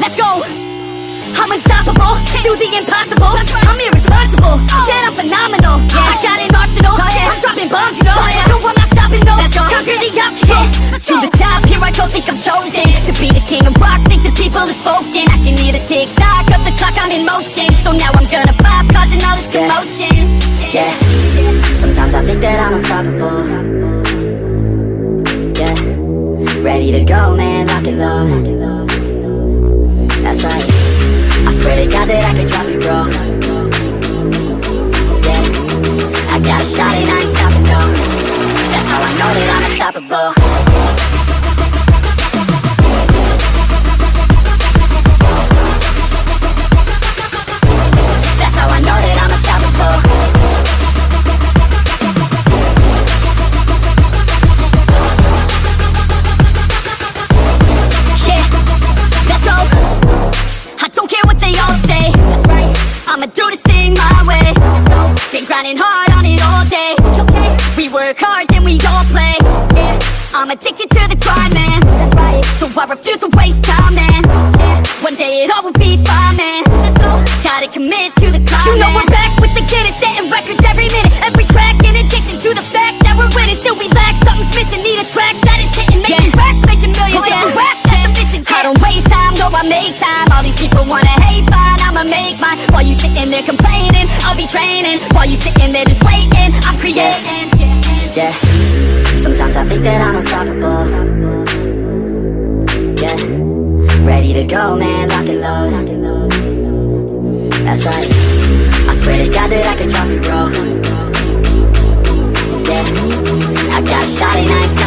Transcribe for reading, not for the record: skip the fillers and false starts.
Let's go. I'm unstoppable, do the impossible. I'm irresponsible, shit, I'm phenomenal. I got an arsenal, I'm dropping bombs, you know. No, I'm not stopping, no, conquer the obstacle. To the top, here I go, think I'm chosen to be the king of rock, think the people have spoken. I can hear the tick-tock of the clock, I'm in motion. So now I'm gonna pop, causing all this commotion. Yeah, sometimes I think that I'm unstoppable. Yeah, ready to go, man, rock and roll. That's right, I swear to God that I can drop it, bro. Yeah, I got a shot and I ain't stopping, no. That's how I know that I'm unstoppable. That's how I know that I'm unstoppable. I'ma do this thing my way. Been grinding hard on it all day. We work hard, then we all play. I'm addicted to the grind, man. So I refuse to waste time, man. One day it all will be fine, man. Gotta commit to the climb, you know we're back with the Guinness, setting records every minute, every track. In addition to the fact that we're winning, still we lack something's missing. Need a track that is hitting, making racks, making millions. Rap, that's the mission. I don't waste time, no, I make time. All these people wanna hate, fine, I'ma make mine. While you sitting there complaining, I'll be training. While you sitting there just waiting, I'm creating. Yeah, sometimes I think that I'm unstoppable. Yeah, ready to go, man, rock and roll. That's right, I swear to God that I can drop it, bro. Yeah, I got a shot and I ain't